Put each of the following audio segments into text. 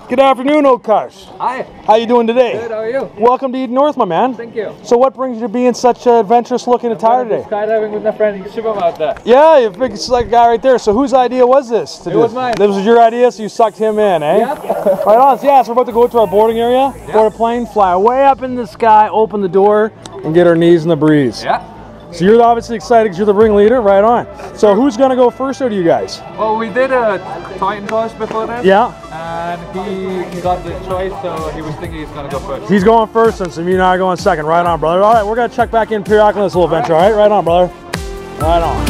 Good afternoon, Utkarsh. Hi. How you doing today? Good, how are you? Welcome to Eden North, my man. Thank you. So what brings you to be in such adventurous looking attire today? Skydiving with my friend Shubham out there. Yeah, you're a big like guy right there. So whose idea was this? It was mine. This was your idea, so you sucked him in, eh? Yep. Right on. So yeah, so we're about to go to our boarding area, board a plane, fly way up in the sky, open the door, and get our knees in the breeze. Yeah. So you're obviously excited because you're the ringleader, right on. So who's gonna go first out of you guys? Well, we did a Titan toss before this. Yeah. And he got the choice, so he was thinking he's gonna go first. He's going first, and so you and I are going second. Right on, brother. All right, we're gonna check back in periodically on this little venture. All right, right on, brother. Right on.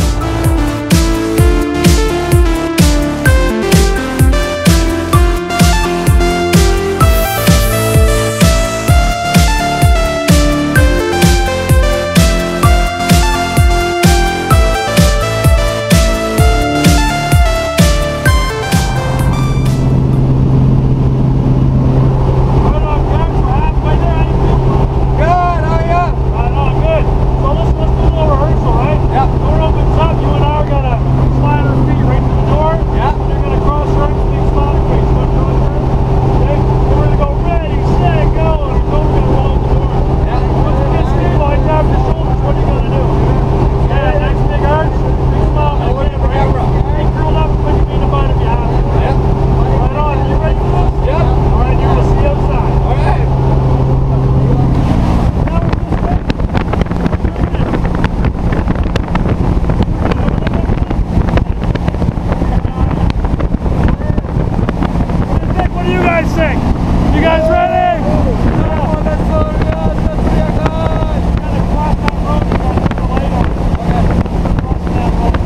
You guys ready? Oh, that's so good. That's pretty good. Gotta cross that road and put the light on. Crossing that road.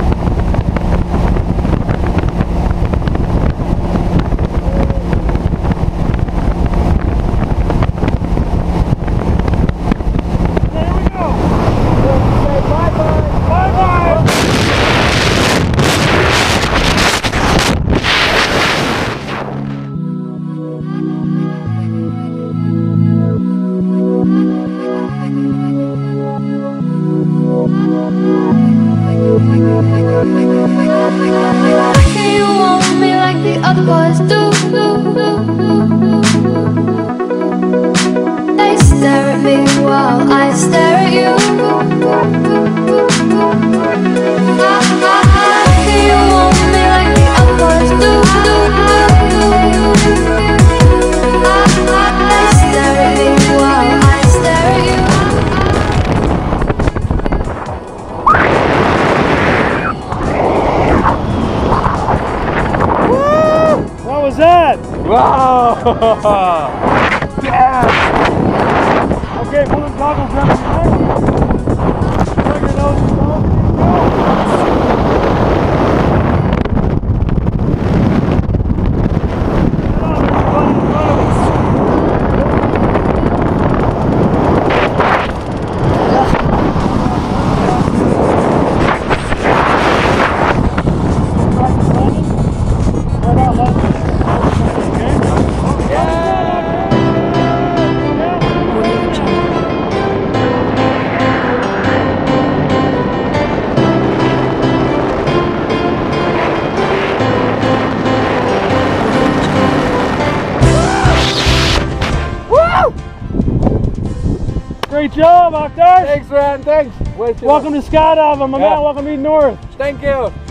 There we go. Say bye-bye. Bye-bye. Can you want me like the other boys do? They stare at me while I stare at you. Can you want me like the other boys do? They stare at me while I stare at you. What was that? Wow! Damn! Okay, moving goggles down your neck. Plug your nose and go. Great job, Utkarsh! Thanks, man. Thanks. Welcome to Skydiving, my man. Welcome to Eden North. Thank you.